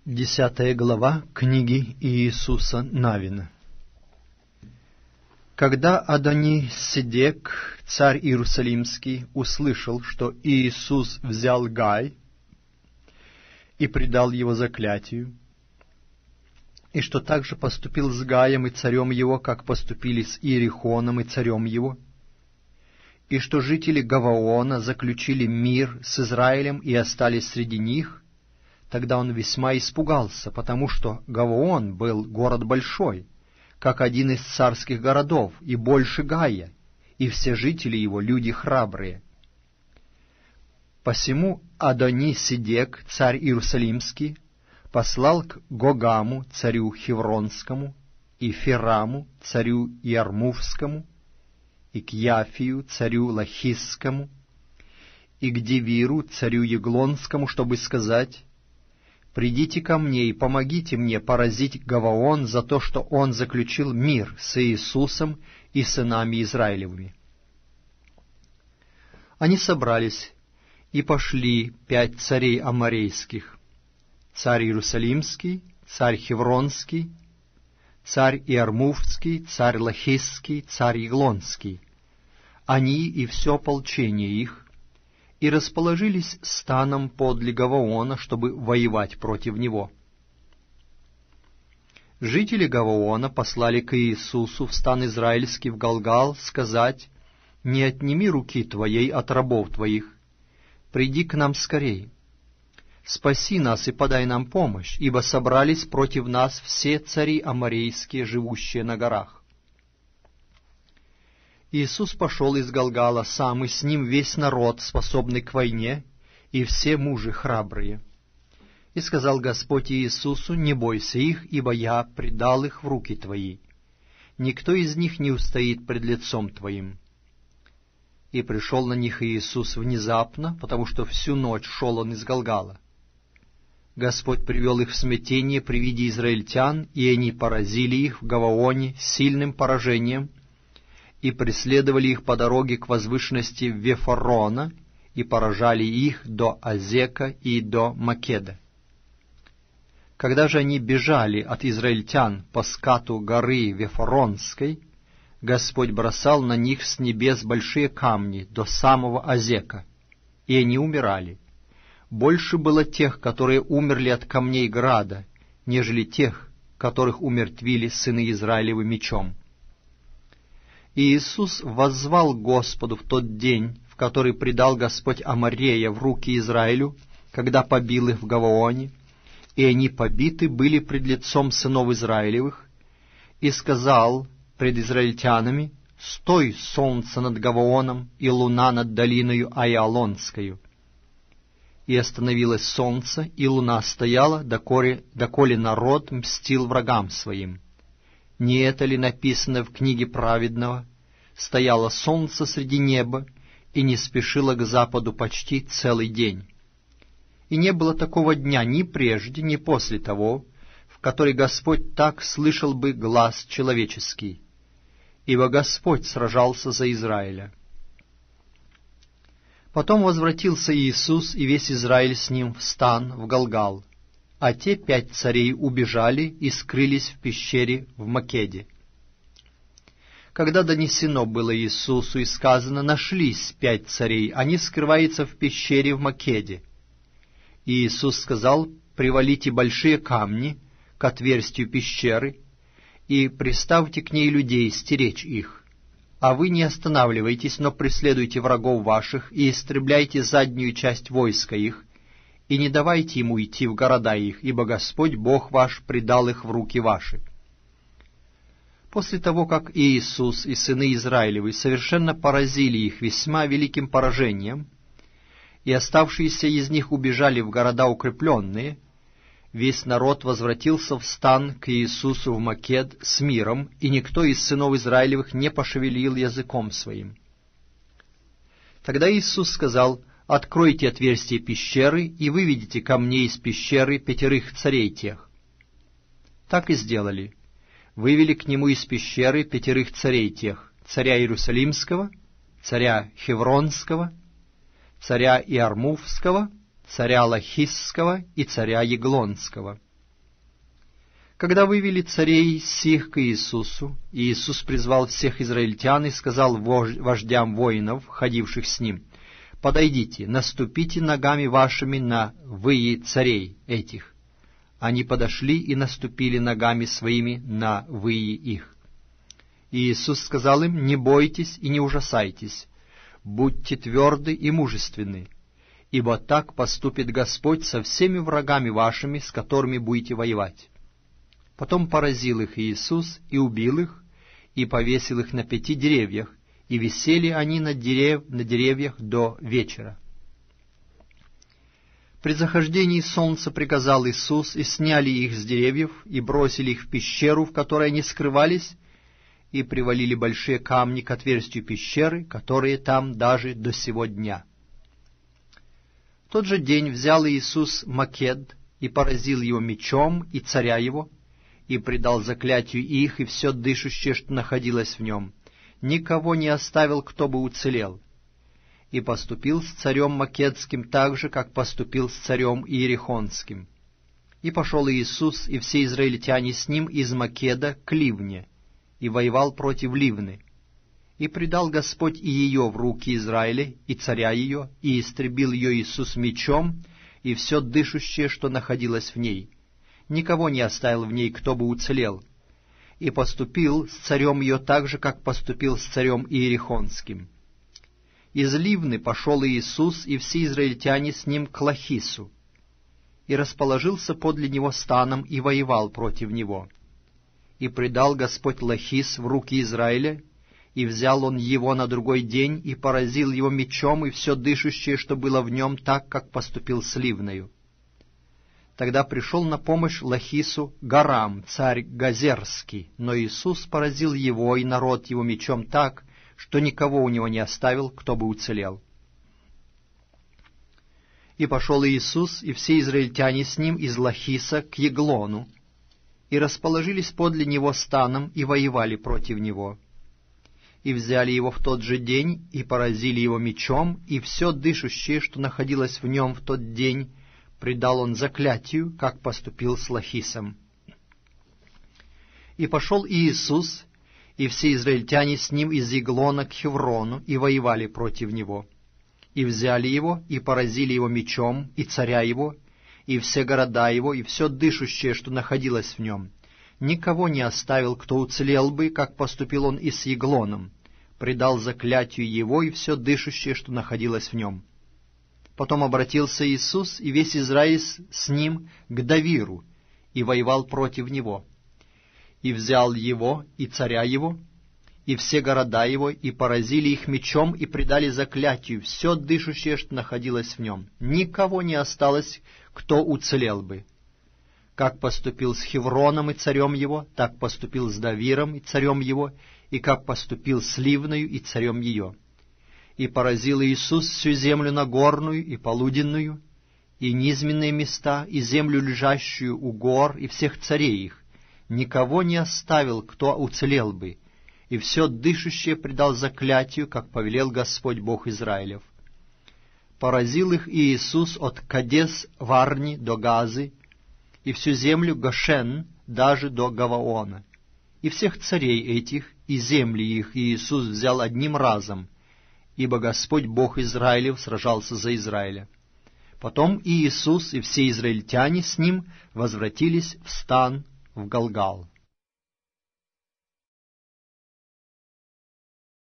10 глава книги Иисуса Навина. Когда Адони-Седек, царь Иерусалимский, услышал, что Иисус взял Гай и предал его заклятию, и что также поступил с Гаем и царем его, как поступили с Иерихоном и царем его, и что жители Гаваона заключили мир с Израилем и остались среди них, тогда он весьма испугался, потому что Гаваон был город большой, как один из царских городов, и больше Гая, и все жители его люди храбрые. Посему Адони-Седек, царь Иерусалимский, послал к Гогаму, царю Хевронскому, и Фераму, царю Ярмувскому, и к Яфию, царю Лахисскому, и к Девиру, царю Еглонскому, чтобы сказать: «Придите ко мне и помогите мне поразить Гаваон за то, что он заключил мир с Иисусом и сынами Израилевыми». Они собрались, и пошли 5 царей аморейских: царь Иерусалимский, царь Хевронский, царь Иармувский, царь Лахисский, царь Еглонский, они и все ополчение их, и расположились станом подле Гаваона, чтобы воевать против него. Жители Гаваона послали к Иисусу в стан израильский в Галгал сказать: «Не отними руки твоей от рабов твоих, приди к нам скорей, спаси нас и подай нам помощь, ибо собрались против нас все цари аморейские, живущие на горах». Иисус пошел из Галгала сам, и с ним весь народ, способный к войне, и все мужи храбрые. И сказал Господь Иисусу: «Не бойся их, ибо я предал их в руки твои. Никто из них не устоит пред лицом твоим». И пришел на них Иисус внезапно, потому что всю ночь шел он из Галгала. Господь привел их в смятение при виде израильтян, и они поразили их в Гаваоне сильным поражением, и преследовали их по дороге к возвышенности Вефорона, и поражали их до Азека и до Македа. Когда же они бежали от израильтян по скату горы Вефоронской, Господь бросал на них с небес большие камни до самого Азека, и они умирали. Больше было тех, которые умерли от камней града, нежели тех, которых умертвили сыны Израилевы мечом. И Иисус воззвал Господу в тот день, в который предал Господь Аморея в руки Израилю, когда побил их в Гаваоне, и они побиты были пред лицом сынов Израилевых, и сказал пред израильтянами: «Стой, солнце над Гаваоном, и луна над долиною Аиалонскою». И остановилось солнце, и луна стояла, доколе народ мстил врагам своим. Не это ли написано в книге праведного: «Стояло солнце среди неба, и не спешило к западу почти целый день». И не было такого дня ни прежде, ни после того, в который Господь так слышал бы глас человеческий, ибо Господь сражался за Израиля. Потом возвратился Иисус и весь Израиль с ним в стан в Галгал, а те 5 царей убежали и скрылись в пещере в Македе. Когда донесено было Иисусу и сказано: «Нашлись 5 царей, они скрываются в пещере в Македе», и Иисус сказал: «Привалите большие камни к отверстию пещеры и приставьте к ней людей стеречь их, а вы не останавливайтесь, но преследуйте врагов ваших и истребляйте заднюю часть войска их, и не давайте ему идти в города их, ибо Господь Бог ваш предал их в руки ваши». После того, как Иисус и сыны Израилевы совершенно поразили их весьма великим поражением, и оставшиеся из них убежали в города укрепленные, весь народ возвратился в стан к Иисусу в Макед с миром, и никто из сынов Израилевых не пошевелил языком своим. Тогда Иисус сказал: «Откройте отверстие пещеры, и выведите ко мне из пещеры 5 царей тех». Так и сделали. Вывели к нему из пещеры 5 царей тех: царя Иерусалимского, царя Хевронского, царя Иармувского, царя Лахисского и царя Еглонского. Когда вывели царей сих к Иисусу, Иисус призвал всех израильтян и сказал вождям воинов, ходивших с ним: «Подойдите, наступите ногами вашими на выи царей этих». Они подошли и наступили ногами своими на выи их. И Иисус сказал им: «Не бойтесь и не ужасайтесь, будьте тверды и мужественны, ибо так поступит Господь со всеми врагами вашими, с которыми будете воевать». Потом поразил их Иисус и убил их, и повесил их на 5 деревьях, и висели они на деревьях до вечера. При захождении солнца приказал Иисус, и сняли их с деревьев, и бросили их в пещеру, в которой они скрывались, и привалили большие камни к отверстию пещеры, которые там даже до сего дня. В тот же день взял Иисус Макед и поразил его мечом и царя его, и предал заклятию их и все дышащее, что находилось в нем. Никого не оставил, кто бы уцелел. И поступил с царем Македским так же, как поступил с царем Иерихонским. И пошел Иисус и все израильтяне с ним из Македа к Ливне, и воевал против Ливны. И предал Господь и ее в руки Израиля, и царя ее, и истребил ее Иисус мечом, и все дышащее, что находилось в ней. Никого не оставил в ней, кто бы уцелел. И поступил с царем ее так же, как поступил с царем Иерихонским. Из Ливны пошел Иисус и все израильтяне с ним к Лахису, и расположился подле него станом, и воевал против него. И предал Господь Лахис в руки Израиля, и взял он его на другой день, и поразил его мечом, и все дышащее, что было в нем, так, как поступил с Ливною. Тогда пришел на помощь Лахису Гарам, царь Газерский, но Иисус поразил его и народ его мечом так, что никого у него не оставил, кто бы уцелел. И пошел Иисус и все израильтяне с ним из Лахиса к Еглону, и расположились подле него станом, и воевали против него. И взяли его в тот же день, и поразили его мечом, и все дышащее, что находилось в нем в тот день, предал он заклятию, как поступил с Лахисом. И пошел Иисус, и все израильтяне с ним из Еглона к Хеврону, и воевали против него. И взяли его, и поразили его мечом, и царя его, и все города его, и все дышащее, что находилось в нем. Никого не оставил, кто уцелел бы, как поступил он и с Еглоном, предал заклятию его, и все дышащее, что находилось в нем. Потом обратился Иисус и весь Израиль с ним к Давиру, и воевал против него. И взял его, и царя его, и все города его, и поразили их мечом, и предали заклятию все дышащее, что находилось в нем. Никого не осталось, кто уцелел бы. Как поступил с Хевроном и царем его, так поступил с Давиром и царем его, и как поступил с Ливною и царем ее. И поразил Иисус всю землю нагорную и полуденную, и низменные места, и землю, лежащую у гор, и всех царей их. Никого не оставил, кто уцелел бы, и все дышащее предал заклятию, как повелел Господь Бог Израилев. Поразил их Иисус от Кадес-Варни до Газы, и всю землю Гошен даже до Гаваона. И всех царей этих, и земли их Иисус взял одним разом, ибо Господь Бог Израилев сражался за Израиля. Потом Иисус и все израильтяне с ним возвратились в стан в Галгал.